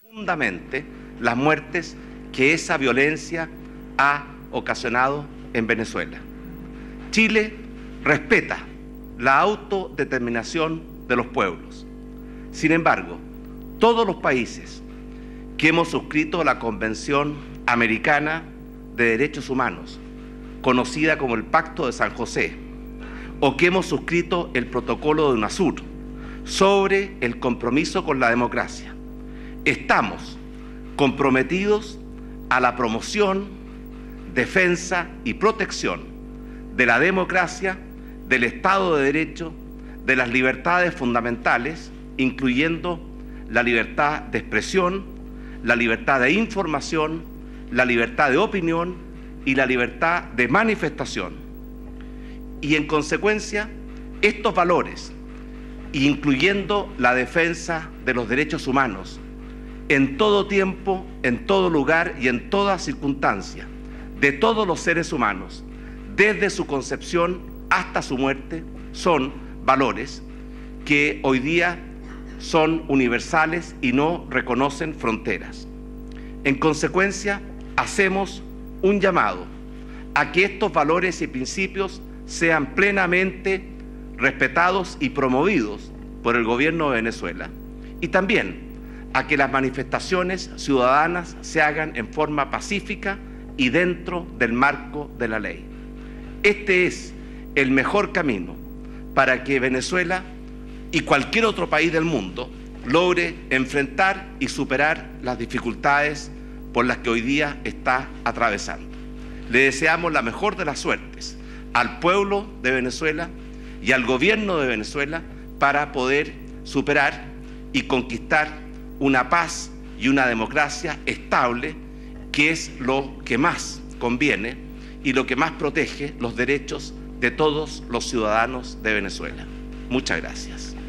profundamente las muertes que esa violencia ha ocasionado en Venezuela. Chile respeta la autodeterminación de los pueblos. Sin embargo, todos los países que hemos suscrito la Convención Americana de Derechos Humanos, conocida como el Pacto de San José, o que hemos suscrito el Protocolo de UNASUR sobre el compromiso con la democracia, estamos comprometidos a la promoción, defensa y protección de la democracia, del Estado de Derecho, de las libertades fundamentales, incluyendo la libertad de expresión, la libertad de información, la libertad de opinión y la libertad de manifestación. Y en consecuencia, estos valores, incluyendo la defensa de los derechos humanos, en todo tiempo, en todo lugar y en toda circunstancia, de todos los seres humanos, desde su concepción hasta su muerte, son valores que hoy día son universales y no reconocen fronteras. En consecuencia, hacemos un llamado a que estos valores y principios sean plenamente respetados y promovidos por el gobierno de Venezuela, y también a que las manifestaciones ciudadanas se hagan en forma pacífica y dentro del marco de la ley. Este es el mejor camino para que Venezuela y cualquier otro país del mundo logre enfrentar y superar las dificultades por las que hoy día está atravesando. Le deseamos la mejor de las suertes al pueblo de Venezuela y al gobierno de Venezuela para poder superar y conquistar una paz y una democracia estable, que es lo que más conviene y lo que más protege los derechos de todos los ciudadanos de Venezuela. Muchas gracias.